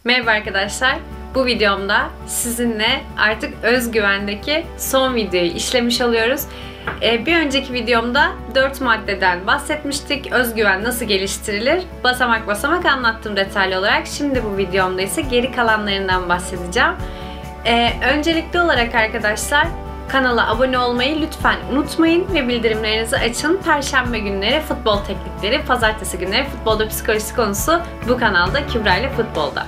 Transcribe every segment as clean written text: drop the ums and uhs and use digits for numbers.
Merhaba arkadaşlar. Bu videomda sizinle artık özgüvendeki son videoyu işlemiş oluyoruz. Bir önceki videomda 4 maddeden bahsetmiştik. Özgüven nasıl geliştirilir? Basamak basamak anlattım detaylı olarak. Şimdi bu videomda ise geri kalanlarından bahsedeceğim. Öncelikli olarak arkadaşlar kanala abone olmayı lütfen unutmayın ve bildirimlerinizi açın. Perşembe günleri futbol teknikleri, pazartesi günleri futbolda psikolojisi konusu bu kanalda Kübra ile futbolda.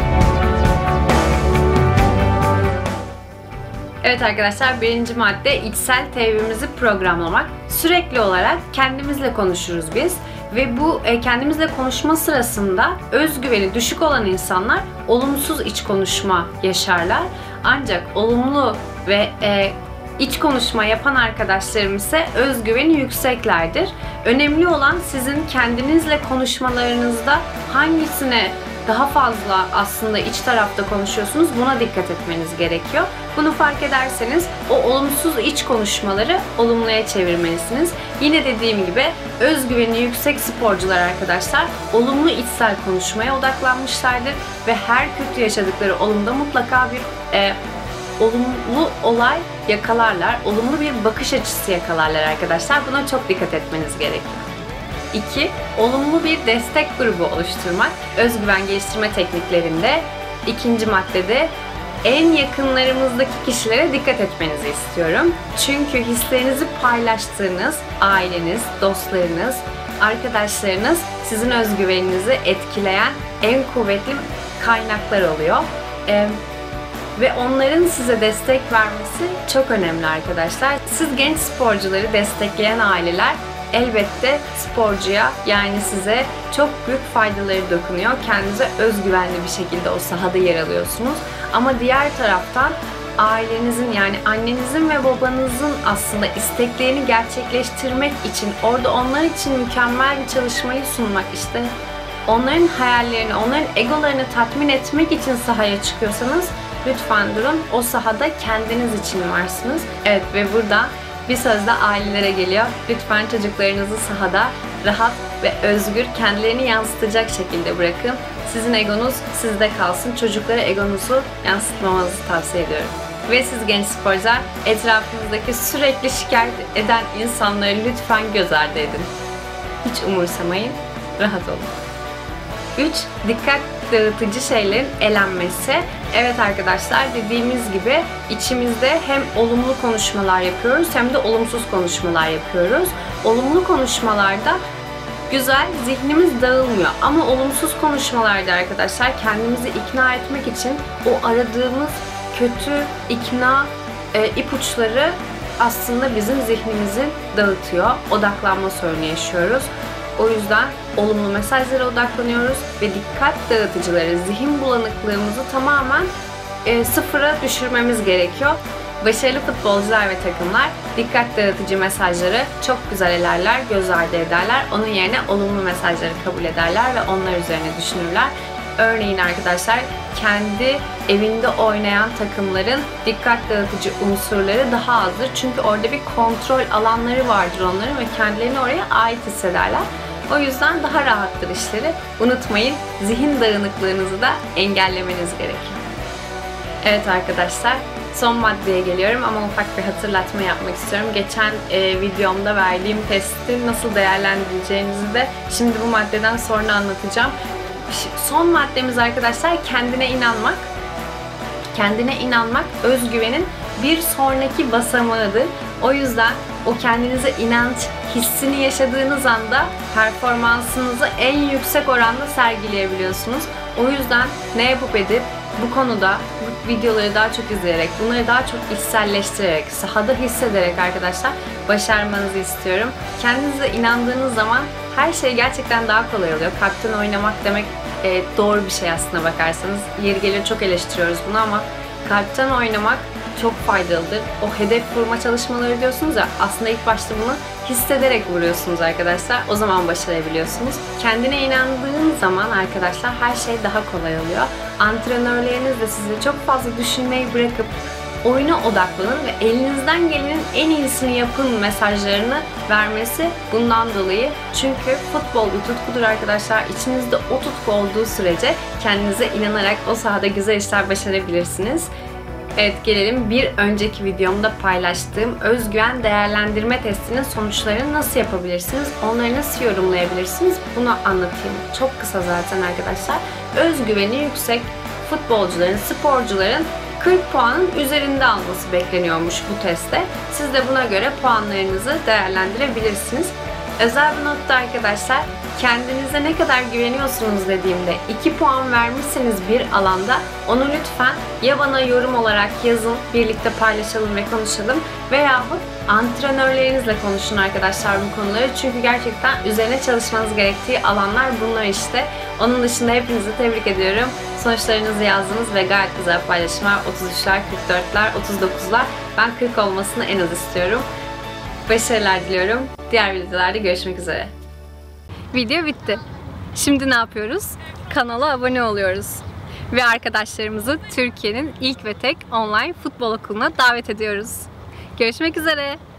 Evet arkadaşlar, birinci madde içsel teybimizi programlamak. Sürekli olarak kendimizle konuşuruz biz ve bu kendimizle konuşma sırasında özgüveni düşük olan insanlar olumsuz iç konuşma yaşarlar. Ancak olumlu ve iç konuşma yapan arkadaşlarım ise özgüveni yükseklerdir. Önemli olan sizin kendinizle konuşmalarınızda hangisine daha fazla aslında iç tarafta konuşuyorsunuz, buna dikkat etmeniz gerekiyor. Bunu fark ederseniz o olumsuz iç konuşmaları olumluya çevirmelisiniz. Yine dediğim gibi özgüveni yüksek sporcular arkadaşlar olumlu içsel konuşmaya odaklanmışlardır ve her kötü yaşadıkları olumda mutlaka bir olumlu olay yakalarlar, olumlu bir bakış açısı yakalarlar arkadaşlar. Buna çok dikkat etmeniz gerekiyor. 2. Olumlu bir destek grubu oluşturmak. Özgüven geliştirme tekniklerinde ikinci maddede en yakınlarımızdaki kişilere dikkat etmenizi istiyorum. Çünkü hislerinizi paylaştığınız aileniz, dostlarınız, arkadaşlarınız sizin özgüveninizi etkileyen en kuvvetli kaynaklar oluyor. Ve onların size destek vermesi çok önemli arkadaşlar. Siz genç sporcuları destekleyen aileler elbette sporcuya, yani size çok büyük faydaları dokunuyor. Kendinize özgüvenli bir şekilde o sahada yer alıyorsunuz. Ama diğer taraftan ailenizin, yani annenizin ve babanızın aslında isteklerini gerçekleştirmek için, orada onlar için mükemmel bir çalışmayı sunmak, işte onların hayallerini, onların egolarını tatmin etmek için sahaya çıkıyorsanız lütfen durun. O sahada kendiniz için varsınız. Evet, ve burada bir söz de ailelere geliyor. Lütfen çocuklarınızı sahada rahat ve özgür, kendilerini yansıtacak şekilde bırakın. Sizin egonuz sizde kalsın. Çocuklara egonuzu yansıtmamanızı tavsiye ediyorum. Ve siz genç sporcular, etrafınızdaki sürekli şikayet eden insanları lütfen göz ardı edin. Hiç umursamayın. Rahat olun. 3. Dikkat dağıtıcı şeylerin elenmesi. Evet arkadaşlar, dediğimiz gibi içimizde hem olumlu konuşmalar yapıyoruz hem de olumsuz konuşmalar yapıyoruz. Olumlu konuşmalarda güzel, zihnimiz dağılmıyor. Ama olumsuz konuşmalarda arkadaşlar kendimizi ikna etmek için o aradığımız kötü ikna ipuçları aslında bizim zihnimizi dağıtıyor. Odaklanma sorunu yaşıyoruz. O yüzden olumlu mesajlara odaklanıyoruz ve dikkat dağıtıcıları, zihin bulanıklığımızı tamamen sıfıra düşürmemiz gerekiyor. Başarılı futbolcular ve takımlar dikkat dağıtıcı mesajları çok güzel elerler, göz ardı ederler. Onun yerine olumlu mesajları kabul ederler ve onlar üzerine düşünürler. Örneğin arkadaşlar, kendi evinde oynayan takımların dikkat dağıtıcı unsurları daha azdır. Çünkü orada bir kontrol alanları vardır onların ve kendilerini oraya ait hissederler. O yüzden daha rahattır işleri. Unutmayın, zihin dağınıklığınızı da engellemeniz gerekiyor. Evet arkadaşlar, son maddeye geliyorum ama ufak bir hatırlatma yapmak istiyorum. Geçen videomda verdiğim testi nasıl değerlendireceğinizi de şimdi bu maddeden sonra anlatacağım. Son maddemiz arkadaşlar kendine inanmak. Kendine inanmak özgüvenin bir sonraki basamağıdır. O yüzden o kendinize inanç hissini yaşadığınız anda performansınızı en yüksek oranda sergileyebiliyorsunuz. O yüzden ne yapıp edip bu konuda bu videoları daha çok izleyerek, bunları daha çok içselleştirerek, sahada hissederek arkadaşlar başarmanızı istiyorum. Kendinize inandığınız zaman her şey gerçekten daha kolay oluyor. Kalpten oynamak demek doğru bir şey aslına bakarsanız. Yeri geliyor çok eleştiriyoruz bunu ama kalpten oynamak çok faydalıdır. O hedef vurma çalışmaları diyorsunuz ya, aslında ilk başta bunu hissederek vuruyorsunuz arkadaşlar. O zaman başarabiliyorsunuz. Kendine inandığın zaman arkadaşlar her şey daha kolay oluyor. Antrenörleriniz de size çok fazla düşünmeyi bırakıp oyuna odaklanın ve elinizden gelenin en iyisini yapın mesajlarını vermesi bundan dolayı. Çünkü futbol bir tutkudur arkadaşlar. İçinizde o tutku olduğu sürece kendinize inanarak o sahada güzel işler başarabilirsiniz. Evet, gelelim bir önceki videomda paylaştığım özgüven değerlendirme testinin sonuçlarını nasıl yapabilirsiniz, onları nasıl yorumlayabilirsiniz bunu anlatayım. Çok kısa zaten arkadaşlar. Özgüveni yüksek futbolcuların, sporcuların 40 puanın üzerinde alması bekleniyormuş bu testte. Siz de buna göre puanlarınızı değerlendirebilirsiniz. Özel bir notta arkadaşlar, kendinize ne kadar güveniyorsunuz dediğimde 2 puan vermişseniz bir alanda onu lütfen ya bana yorum olarak yazın, birlikte paylaşalım ve konuşalım, veyahut antrenörlerinizle konuşun arkadaşlar bu konuları. Çünkü gerçekten üzerine çalışmanız gerektiği alanlar bunlar işte. Onun dışında hepinizi tebrik ediyorum. Sonuçlarınızı yazdınız ve gayet güzel paylaşımlar. 33'ler, 44'ler, 39'lar. Ben 40 olmasını en az istiyorum. Başarılar diliyorum. Diğer videolarda görüşmek üzere. Video bitti. Şimdi ne yapıyoruz? Kanala abone oluyoruz. Ve arkadaşlarımızı Türkiye'nin ilk ve tek online futbol okuluna davet ediyoruz. Görüşmek üzere.